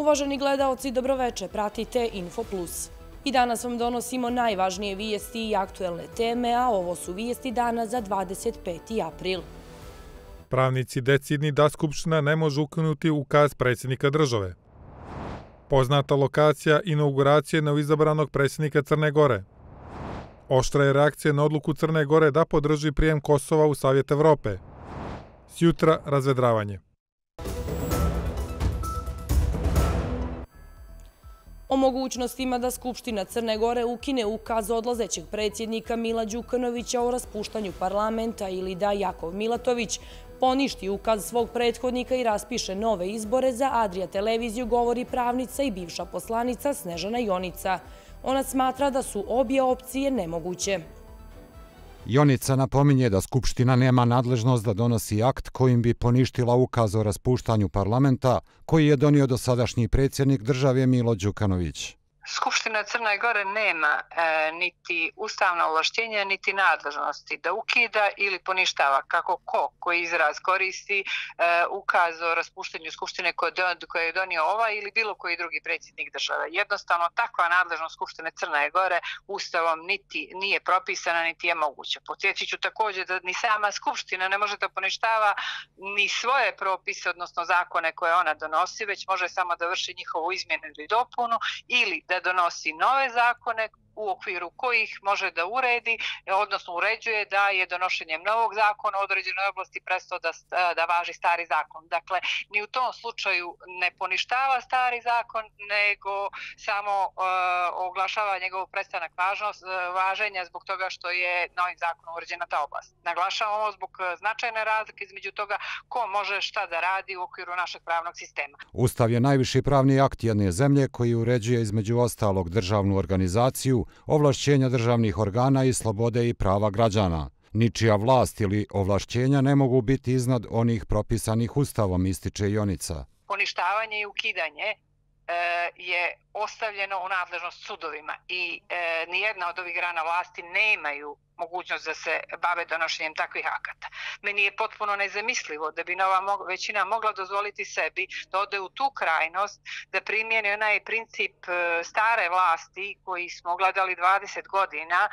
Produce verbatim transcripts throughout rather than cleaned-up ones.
Uvaženi gledaoci, dobroveče, pratite Info Plus. I danas vam donosimo najvažnije vijesti i aktuelne teme, a ovo su vijesti dana za dvadeset peti april. Pravnici decidni da Skupština ne može ukinuti ukaz predsjednika države. Poznata lokacija inauguracije novoizabranog predsjednika Crne Gore. Oštra je reakcija na odluku Crne Gore da podrži prijem Kosova u Savjet Evrope. Sjutra razvedravanje. O mogućnostima da Skupština Crne Gore ukine ukaz odlazećeg predsjednika Mila Đukanovića o raspuštanju parlamenta ili da Jakov Milatović poništi ukaz svog prethodnika i raspiše nove izbore za Adria televiziju govori pravnica i bivša poslanica Snežana Jonica. Ona smatra da su obje opcije nemoguće. Jonica napominje da Skupština nema nadležnost da donosi akt kojim bi poništila ukaz o raspuštanju parlamenta koji je donio dosadašnji predsjednik države Milo Đukanović. Skupština Crne Gore nema e, niti ustavna ovlaštenja, niti nadležnosti da ukida ili poništava, kako ko koji izraz koristi, e, ukaz o raspuštanju Skupštine koje je donio ovaj ili bilo koji drugi predsjednik države. Jednostavno, takva nadležnost Skupštine Crne Gore ustavom niti nije propisana, niti je moguća. Podsjetit ću također da ni sama Skupština ne može da poništava ni svoje propise, odnosno zakone koje ona donosi, već može samo da vrši njihovu izmjenu ili dopunu ili da da donosi nove zakone u okviru kojih može da uredi, odnosno uređuje da je donošenjem novog zakona u određenoj oblasti prestao da, da važi stari zakon. Dakle, ni u tom slučaju ne poništava stari zakon, nego samo uh, oglašava njegov prestanak važnost, važenja zbog toga što je novim zakonom uređena ta oblast. Naglašavam ovo zbog značajne razlike između toga ko može šta da radi u okviru našeg pravnog sistema. Ustav je najviši pravni akt jedne zemlje koji uređuje između ostalog državnu organizaciju, ovlašćenja državnih organa i slobode i prava građana. Ničija vlast ili ovlašćenja ne mogu biti iznad onih propisanih Ustavom, ističe Jonica. Poništavanje i ukidanje e, je ostavljeno u nadležnost sudovima i e, nijedna od ovih grana vlasti nemaju mogućnost da se bave donošenjem takvih akata. Meni je potpuno nezamislivo da bi nova većina mogla dozvoliti sebi da ode u tu krajnost, da primijeni onaj princip stare vlasti koji smo gledali dvadeset godina,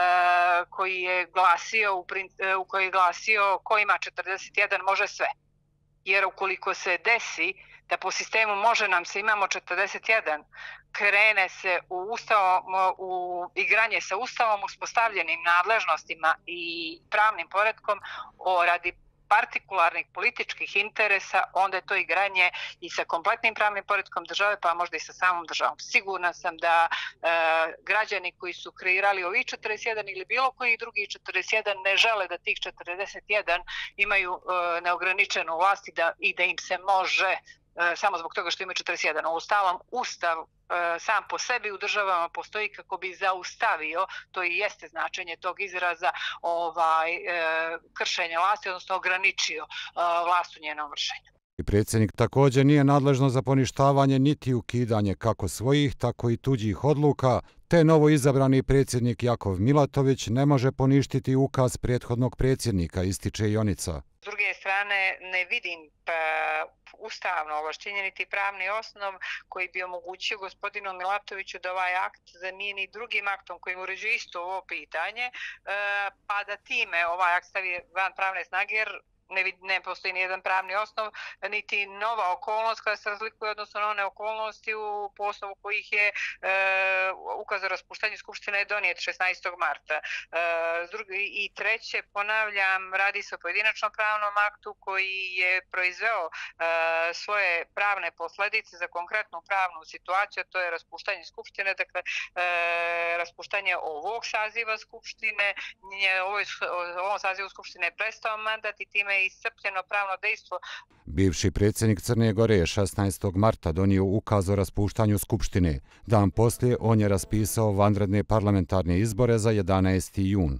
koji je glasio, u koji je glasio ko ima četrdeset jedan može sve. Jer ukoliko se desi da po sistemu može nam se imamo četrdeset jedan, krene se u, ustavom, u igranje sa ustavom uspostavljenim nadležnostima i pravnim poretkom o radi partikularnih političkih interesa, onda je to igranje i sa kompletnim pravnim poretkom države, pa možda i sa samom državom. Sigurna sam da e, građani koji su kreirali ovi četrdeset jedan ili bilo koji drugi četrdeset jedan ne žele da tih četrdeset jedan imaju e, neograničenu vlast i da, i da im se može samo zbog toga što ima četrdeset jedan. Uostalom, Ustav sam po sebi u državama postoji kako bi zaustavio, to i jeste značenje tog izraza, ovaj, kršenje vlasti, odnosno ograničio vlast u njenom vršenju. Predsjednik također nije nadležno za poništavanje niti ukidanje kako svojih, tako i tuđih odluka, te novo izabrani predsjednik Jakov Milatović ne može poništiti ukaz prethodnog predsjednika, ističe Jonica. S druge strane, ne vidim pa, ustavno ovlaštenje niti pravni osnov koji bi omogućio gospodinu Milatoviću da ovaj akt zamijeni drugim aktom koji uređuje isto ovo pitanje, pa da time ovaj akt stavi van pravne snage, jer Ne, ne postoji ni jedan pravni osnov, niti nova okolnost koja se razlikuje odnosno na one okolnosti u poslovu kojih je e, ukaz o raspuštanju Skupštine donijet šesnaestog marta. E, drugi, I treće, ponavljam, radi se o pojedinačnom pravnom aktu koji je proizveo e, svoje pravne posljedice za konkretnu pravnu situaciju, to je raspuštanje Skupštine, dakle e, raspuštanje ovog saziva Skupštine, nje, ovoj, ovom sazivu Skupštine je prestao mandat i time iscrpljeno pravno dejstvo. Bivši predsjednik Crne Gore je šesnaestog marta donio ukaz o raspuštanju Skupštine. Dan poslije on je raspisao vanredne parlamentarne izbore za jedanaesti jun.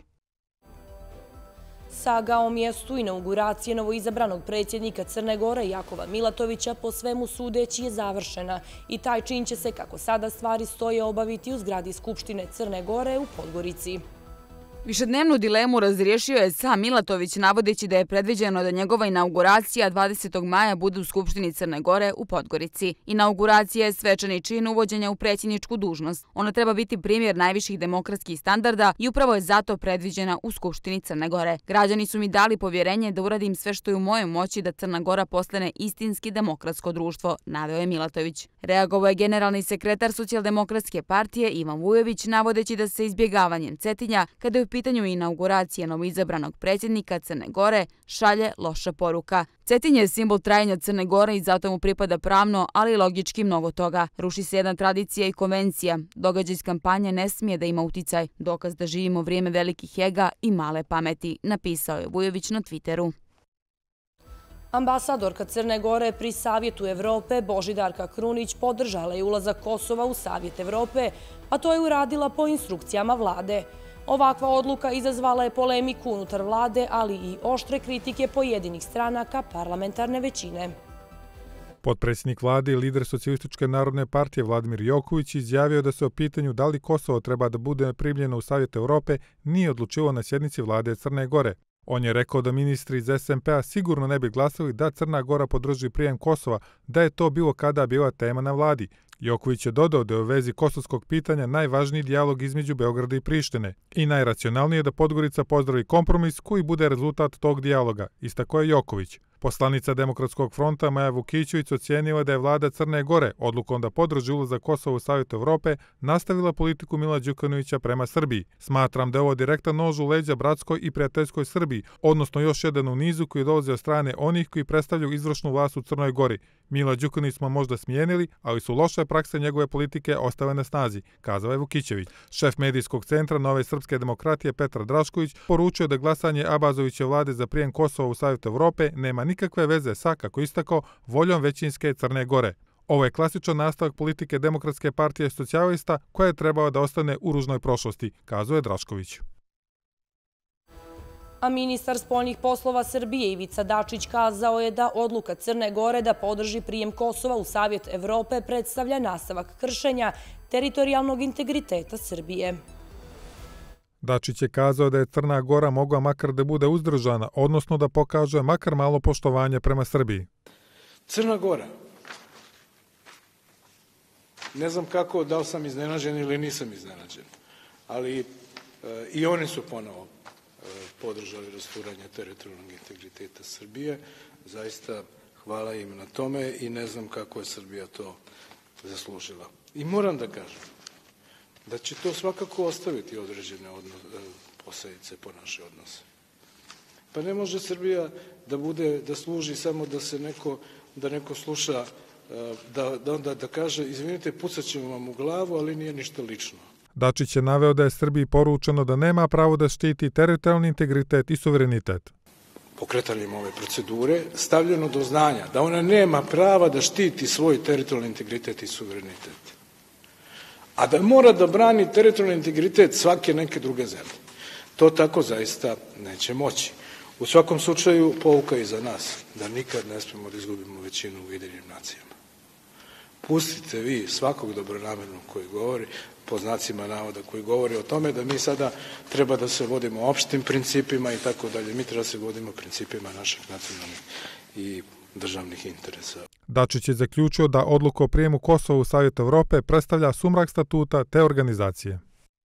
Saga o mjestu inauguracije novoizabranog predsjednika Crne Gore Jakova Milatovića po svemu sudeći je završena i taj čin će se, kako sada stvari stoje, obaviti u zgradi Skupštine Crne Gore u Podgorici. Višednevnu dilemu razriješio je sam Milatović, navodeći da je predviđeno da njegova inauguracija dvadesetog maja bude u Skupštini Crne Gore u Podgorici. Inauguracija je svečani čin uvođenja u predsjedničku dužnost. Ona treba biti primjer najviših demokratskih standarda i upravo je zato predviđena u Skupštini Crne Gore. Građani su mi dali povjerenje da uradim sve što je u mojoj moći da Crna Gora postane istinski demokratsko društvo, naveo je Milatović. Reagovao je generalni sekretar Socijaldemokratske partije Ivan Vujović, navodeći da se izbjegavanjem Cetinja, kada je u pitanju inauguracije novoizabranog predsjednika Crne Gore, šalje loša poruka. Cetinj je simbol trajanja Crne Gore i zato mu pripada pravno, ali i logički mnogo toga. Ruši se jedna tradicija i konvencija. Događaj iz kampanje ne smije da ima uticaj. Dokaz da živimo vrijeme velikih ega i male pameti, napisao je Vujović na Twitteru. Ambasadorka Crne Gore pri Savjetu Evrope Božidarka Krunić podržala je ulazak Kosova u Savjet Evrope, a to je uradila po instrukcijama vlade. Ovakva odluka izazvala je polemiku unutar vlade, ali i oštre kritike pojedinih stranaka parlamentarne većine. Potpredsjednik vlade i lider Socijalističke narodne partije Vladimir Joković izjavio da se o pitanju da li Kosovo treba da bude primljeno u Savjet Evrope nije odlučivao na sjednici vlade Crne Gore. On je rekao da ministri iz S M P-a sigurno ne bi glasali da Crna Gora podrži prijem Kosova, da je to bilo kada bila tema na vladi. Joković je dodao da je u vezi kosovskog pitanja najvažniji dijalog između Beograda i Prištine i najracionalnije da Podgorica pozdravi kompromis koji bude rezultat tog dijaloga, istakao je Joković. Poslanica Demokratskog fronta Maja Vukićević ocijenila da je vlada Crne Gore odlukom da podrži ulazak Kosova u Savjet Evrope nastavila politiku Mila Đukanovića prema Srbiji. Smatram da je ovo direktan nož u leđa bratskoj i prijateljskoj Srbiji, odnosno još jedan u nizu koji dolazi od strane onih koji predstavljaju izvršnu vlast u Crnoj Gori. Mila Đukanović smo možda smijenili, ali su loše prakse njegove politike ostale na snazi, kazao je Vukićević. Šef medijskog centra Nove srpske demokratije Petar Drašković poručio da glasanje Abazoviće vlade za prijem Kosova u Savjet Evrope nema nikakve veze sa, kako istakao, voljom većinske Crne Gore. Ovo je klasičan nastavak politike Demokratske partije socijalista koja je trebala da ostane u ružnoj prošlosti, kazao je Drašković. A ministar spoljnih poslova Srbije Ivica Dačić kazao je da odluka Crne Gore da podrži prijem Kosova u Savjet Evrope predstavlja nastavak kršenja teritorijalnog integriteta Srbije. Dačić je kazao da je Crna Gora mogla makar da bude uzdržana, odnosno da pokaže makar malo poštovanje prema Srbiji. Crna Gora. Ne znam kako, da li sam iznenađen ili nisam iznenađen, ali e, i oni su ponovo podržali rasturanje teritorijalnog integriteta Srbije. Zaista hvala im na tome i ne znam kako je Srbija to zaslužila. I moram da kažem da će to svakako ostaviti određene posljedice po naše odnose. Pa ne može Srbija da bude, da služi samo da se neko, da neko sluša, da, da onda da kaže, izvinite, pucat ćemo vam u glavu, ali nije ništa lično. Dačić je naveo da je Srbiji poručeno da nema pravo da štiti teritorijalni integritet i suverenitet. Pokretanjem ove procedure stavljeno do znanja da ona nema prava da štiti svoj teritorijalni integritet i suverenitet, a da mora da brani teritorijalni integritet svake neke druge zemlje. To tako zaista neće moći. U svakom slučaju pouka i za nas da nikad ne smemo da izgubimo većinu u Ujedinjenim nacijama. Pustite vi svakog dobronamernog koji govori, po znacima navoda koji govori o tome da mi sada treba da se vodimo opštim principima i tako dalje. Mi treba da se vodimo principima naših nacionalnih i državnih interesa. Dačić je zaključio da odluka o prijemu Kosova u Savjet Evrope predstavlja sumrak statuta te organizacije.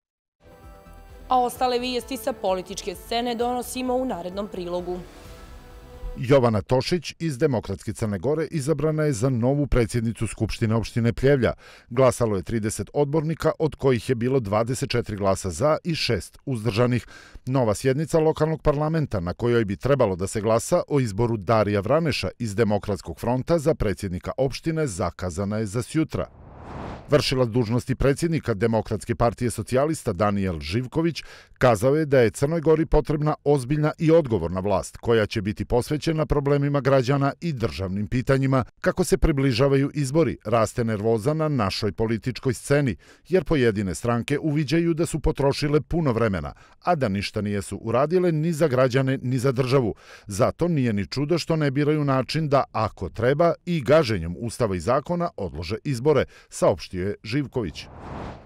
A ostale vijesti sa političke scene donosimo u narednom prilogu. Jovana Tošić iz Demokratske Crne Gore izabrana je za novu predsjednicu Skupštine opštine Pljevlja. Glasalo je trideset odbornika, od kojih je bilo dvadeset četiri glasa za i šest uzdržanih. Nova sjednica lokalnog parlamenta na kojoj bi trebalo da se glasa o izboru Darija Vraneša iz Demokratskog fronta za predsjednika opštine zakazana je za sjutra. Vršilac dužnosti predsjednika Demokratske partije socijalista Danijel Živković kazao je da je Crnoj Gori potrebna ozbiljna i odgovorna vlast koja će biti posvećena problemima građana i državnim pitanjima. Kako se približavaju izbori, raste nervoza na našoj političkoj sceni, jer pojedine stranke uviđaju da su potrošile puno vremena, a da ništa nijesu uradile ni za građane ni za državu. Zato nije ni čudo što ne biraju način da, ako treba, i gaženjem ustava i zakona odlože izbore, saopštio je Živković.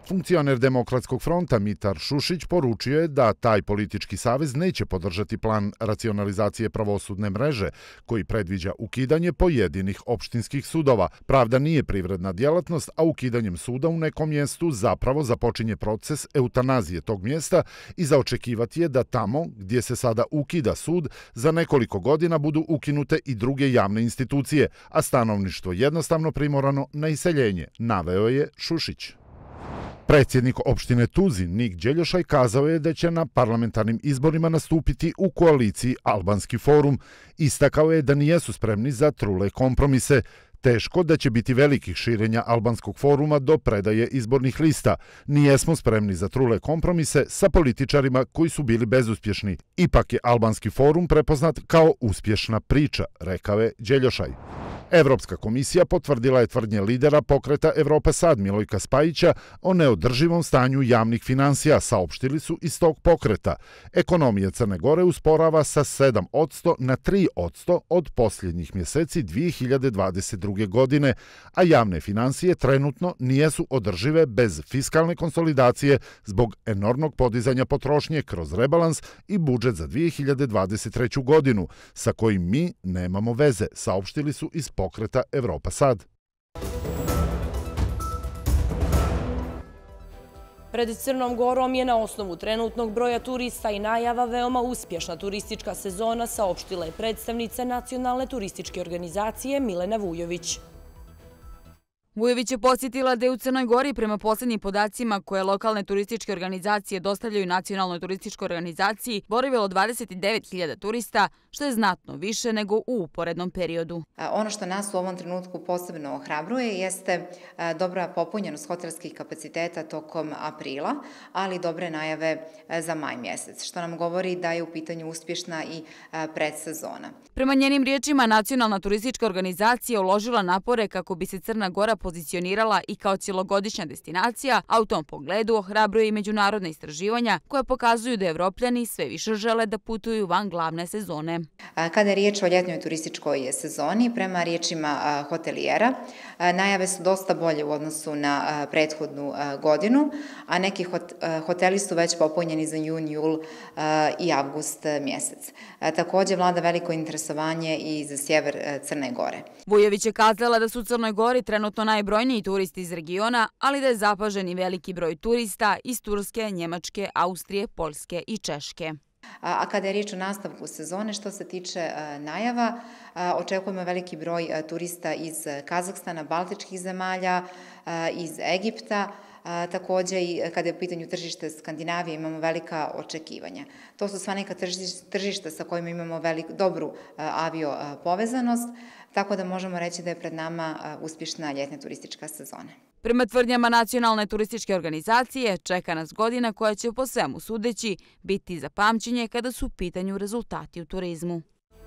Funkcioner Demokratskog fronta Mitar Šušić poručio je da taj politički savez neće podržati plan racionalizacije pravosudne mreže koji predviđa ukidanje pojedinih opštinskih sudova. Pravda nije privredna djelatnost, a ukidanjem suda u nekom mjestu zapravo započinje proces eutanazije tog mjesta i za očekivati je da tamo gdje se sada ukida sud za nekoliko godina budu ukinute i druge javne institucije, a stanovništvo jednostavno primorano na iseljenje, naveo je Šušić. Predsjednik opštine Tuzin Nik Đeljošaj kazao je da će na parlamentarnim izborima nastupiti u koaliciji Albanski forum. Istakao je da nijesu spremni za trule kompromise. Teško da će biti velikih širenja Albanskog foruma do predaje izbornih lista. Nijesmo spremni za trule kompromise sa političarima koji su bili bezuspješni. Ipak je Albanski forum prepoznat kao uspješna priča, rekao je Đeljošaj. Evropska komisija potvrdila je tvrdnje lidera pokreta Evropa Sad Milojka Spajića o neodrživom stanju javnih finansija, saopštili su iz tog pokreta. Ekonomija Crne Gore usporava sa sedam posto na tri posto od posljednjih mjeseci dvije hiljade dvadeset druge. godine, a javne finansije trenutno nijesu održive bez fiskalne konsolidacije zbog enormnog podizanja potrošnje kroz rebalans i budžet za dvije hiljade dvadeset treću. godinu, sa kojim mi nemamo veze, saopštili su iz pokreta Evropa Sad. Pred Crnom Gorom je na osnovu trenutnog broja turista i najava veoma uspješna turistička sezona, saopštila je predstavnica Nacionalne turističke organizacije Milena Vujović. Vujović je podsjetila da je u Crnoj Gori prema posljednjim podacima koje lokalne turističke organizacije dostavljaju Nacionalnoj turističkoj organizaciji boravilo dvadeset devet hiljada turista, što je znatno više nego u uporednom periodu. Ono što nas u ovom trenutku posebno ohrabruje jeste dobra popunjenost hotelskih kapaciteta tokom aprila, ali dobre najave za maj mjesec, što nam govori da je u pitanju uspješna i predsezona. Prema njenim riječima, Nacionalna turistička organizacija uložila napore kako bi se Crna Gora pozicionirala i kao cjelogodišnja destinacija, a u tom pogledu ohrabruje i međunarodne istraživanja koje pokazuju da Evropljani sve više žele da putuju van glavne sezone. Kada je riječ o ljetnoj turističkoj sezoni, prema riječima hotelijera, najave su dosta bolje u odnosu na prethodnu godinu, a neki hoteli su već popunjeni za jun, jul i avgust mjesec. Također vlada veliko interesovanje i za sjever Crne Gore. Vujović je kazala da su u Crnoj Gori trenutno najbrojniji turisti iz regiona, ali da je zapažen i veliki broj turista iz Turske, Njemačke, Austrije, Poljske i Češke. A kada je riječ o nastavku sezone, što se tiče najava, očekujemo veliki broj turista iz Kazahstana, Baltičkih zemalja, iz Egipta. Također i kada je u pitanju tržište Skandinavije imamo velika očekivanja. To su sva neka tržišta sa kojima imamo dobru avio povezanost, tako da možemo reći da je pred nama uspješna ljetna turistička sezona. Prema tvrdnjama Nacionalne turističke organizacije, čeka nas godina koja će po svemu sudeći biti za pamćenje kada su u pitanju rezultati u turizmu.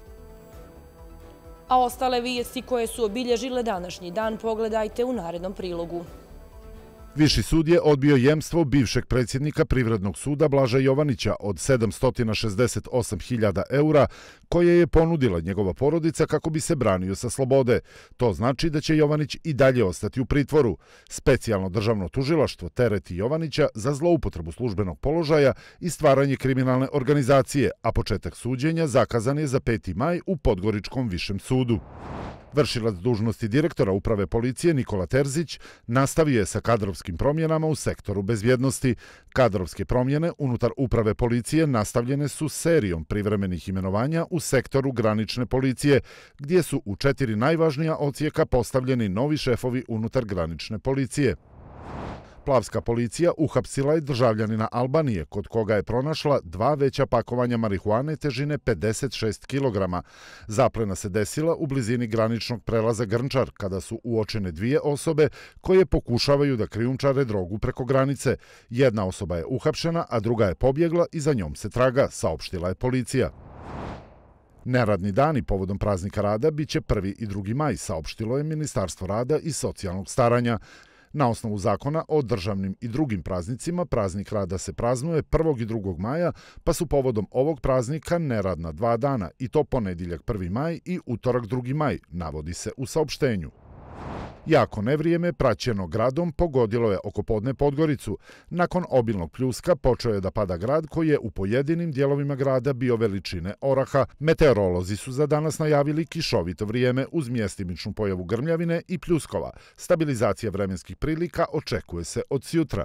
A ostale vijesti koje su obilježile današnji dan pogledajte u narednom prilogu. Viši sud je odbio jemstvo bivšeg predsjednika Privrednog suda Blaža Jovanića od sedamsto šezdeset osam hiljada eura koje je ponudila njegova porodica kako bi se branio sa slobode. To znači da će Jovanić i dalje ostati u pritvoru. Specijalno državno tužilaštvo tereti Jovanića za zloupotrebu službenog položaja i stvaranje kriminalne organizacije, a početak suđenja zakazan je za peti maj u Podgoričkom višem sudu. Vršilac dužnosti direktora uprave policije Nikola Terzić nastavio je sa kadrovskim promjenama u sektoru bezbjednosti. Kadrovske promjene unutar uprave policije nastavljene su serijom privremenih imenovanja u sektoru granične policije, gdje su u četiri najvažnija odsjeka postavljeni novi šefovi unutar granične policije. Plavska policija uhapsila je državljanina Albanije, kod koga je pronašla dva veća pakovanja marihuane težine pedeset šest kilograma. Zaplena se desila u blizini graničnog prelaza Grnčar, kada su uočene dvije osobe koje pokušavaju da krijumčare drogu preko granice. Jedna osoba je uhapšena, a druga je pobjegla i za njom se traga, saopštila je policija. Neradni dani povodom praznika rada biće prvi i drugi maj, saopštilo je Ministarstvo rada i socijalnog staranja. Na osnovu zakona o državnim i drugim praznicima, praznik rada se praznuje prvog i drugog maja, pa su povodom ovog praznika neradna dva dana, i to ponedjeljak prvi maj i utorak drugi maj, navodi se u saopštenju. Jako nevrijeme, praćeno gradom, pogodilo je oko podne Podgoricu. Nakon obilnog pljuska počeo je da pada grad koji je u pojedinim dijelovima grada bio veličine oraha. Meteorolozi su za danas najavili kišovito vrijeme uz mjestimičnu pojavu grmljavine i pljuskova. Stabilizacija vremenskih prilika očekuje se od sjutra.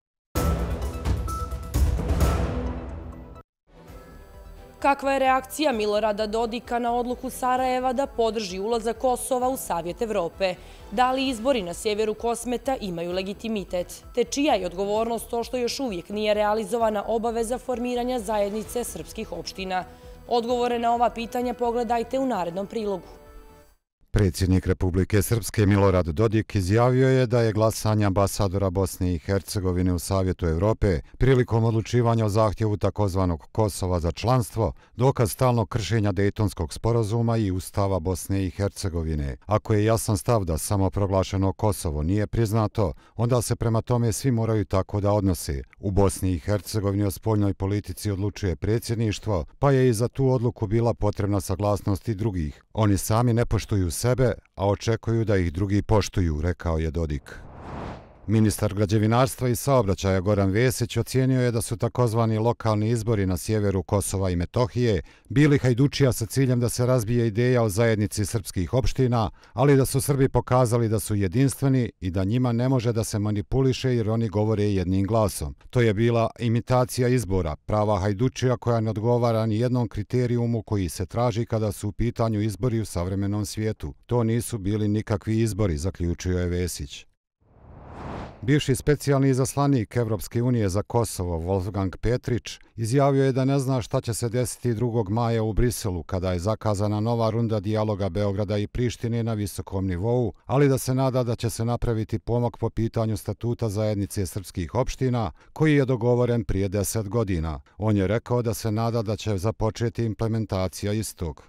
Kakva je reakcija Milorada Dodika na odluku Sarajeva da podrži ulazak Kosova u Savjet Evrope? Da li izbori na sjeveru Kosmeta imaju legitimitet? Te čija je odgovornost to što još uvijek nije realizovana obaveza formiranja zajednice srpskih opština? Odgovore na ova pitanja pogledajte u narednom prilogu. Predsjednik Republike Srpske Milorad Dodik izjavio je da je glasanje ambasadora Bosne i Hercegovine u Savjetu Evrope prilikom odlučivanja o zahtjevu takozvanog Kosova za članstvo dokaz stalnog kršenja Dejtonskog sporazuma i Ustava Bosne i Hercegovine. Ako je jasan stav da samoproglašeno Kosovo nije priznato, onda se prema tome svi moraju tako da odnose. U Bosni i Hercegovini o spoljnoj politici odlučuje predsjedništvo, pa je i za tu odluku bila potrebna saglasnost i drugih. Oni sami ne poštuju sebe, a očekuju da ih drugi poštuju, rekao je Dodik. Ministar građevinarstva i saobraćaja Goran Vesić ocijenio je da su takozvani lokalni izbori na sjeveru Kosova i Metohije bili hajdučija sa ciljem da se razbije ideja o zajednici srpskih opština, ali da su Srbi pokazali da su jedinstveni i da njima ne može da se manipuliše jer oni govore jednim glasom. To je bila imitacija izbora, prava hajdučija koja ne odgovara ni jednom kriterijumu koji se traži kada su u pitanju izbori u savremenom svijetu. To nisu bili nikakvi izbori, zaključio je Vesić. Bivši specijalni izaslanik Evropske unije za Kosovo Wolfgang Petrić izjavio je da ne zna šta će se desiti drugog maja u Briselu kada je zakazana nova runda dijaloga Beograda i Prištine na visokom nivou, ali da se nada da će se napraviti pomak po pitanju statuta zajednice srpskih opština koji je dogovoren prije deset godina. On je rekao da se nada da će započeti implementacija istog.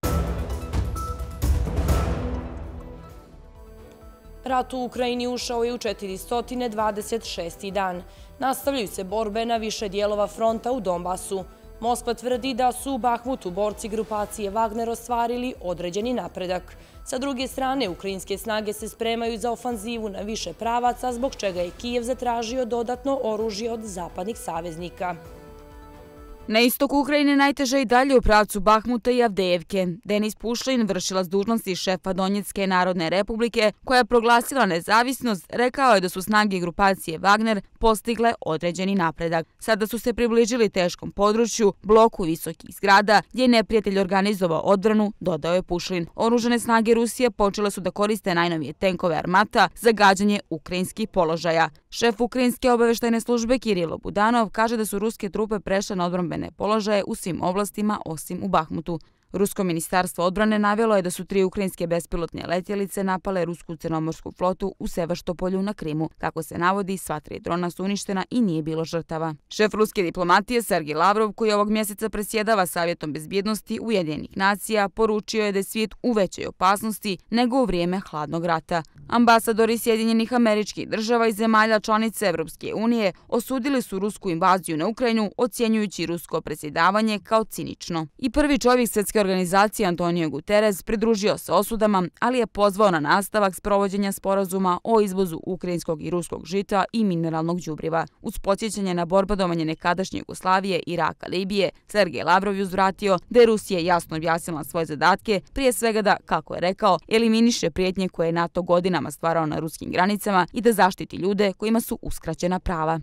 Rat u Ukrajini ušao je u četiristo dvadeset šesti dan. Nastavljaju se borbe na više dijelova fronta u Donbasu. Moskva tvrdi da su u Bahmutu borci grupacije Wagner ostvarili određeni napredak. Sa druge strane, ukrajinske snage se spremaju za ofanzivu na više pravaca, zbog čega je Kijev zatražio dodatno oružje od zapadnih saveznika. Na istoku Ukrajine najteže i dalje u pravcu Bahmuta i Avdejevke. Denis Pušlin, vršilac dužnosti šefa Donjetske narodne republike, koja je proglasila nezavisnost, rekao je da su snage grupacije Wagner postigle određeni napredak. Sada su se približili teškom području, bloku visokih zgrada, gdje je neprijatelj organizovao odbranu, dodao je Pušlin. Oružane snage Rusije počele su da koriste najnovije tenkove Armata za gađanje ukrajinskih položaja. Šef ukrajinske obaveštajne službe Kirilo Budanov kaže da su ruske trupe prešle na odbrambene položaje u svim oblastima osim u Bahmutu. Rusko ministarstvo odbrane navjelo je da su tri ukrajinske bespilotne letjelice napale rusku crnomorsku flotu u Sevaštopolju na Krimu. Kako se navodi, sva tri drona su uništena i nije bilo žrtava. Šef ruske diplomatije Sergej Lavrov, koji ovog mjeseca presjedava Savjetom bezbjednosti Ujedinjenih nacija, poručio je da je svijet u većoj opasnosti nego u vrijeme hladnog rata. Ambasadori Sjedinjenih Američkih Država i zemalja članice Evropske unije osudili su rusku invaziju na Ukrajinu, ocjenjujući rusko predsjedavanje kao cinično. I prvi čovjek svjetske organizacije Antonio Guterres pridružio se osudama, ali je pozvao na nastavak sprovođenja sporazuma o izvozu ukrajinskog i ruskog žita i mineralnog đubriva. Uz podsjećanje na bombardovanje nekadašnje Jugoslavije, Iraka, Libije, Sergej Lavrov je uzvratio da je Rusija jasno objasnila svoje zadatke, prije svega da, kako je rekao, eliminiše prijetnje koje je NATO godinama stvarao na ruskim granicama i da zaštiti ljude kojima su uskraćena prava.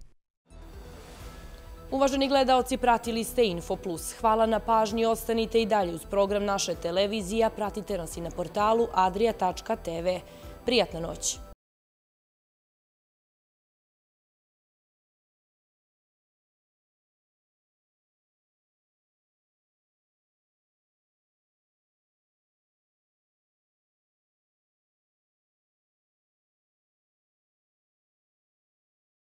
Uvaženi gledaoci, pratili ste Info Plus. Hvala na pažnji, ostanite i dalje uz program naše televizije, pratite nas i na portalu adria tačka tv. Prijatna noć.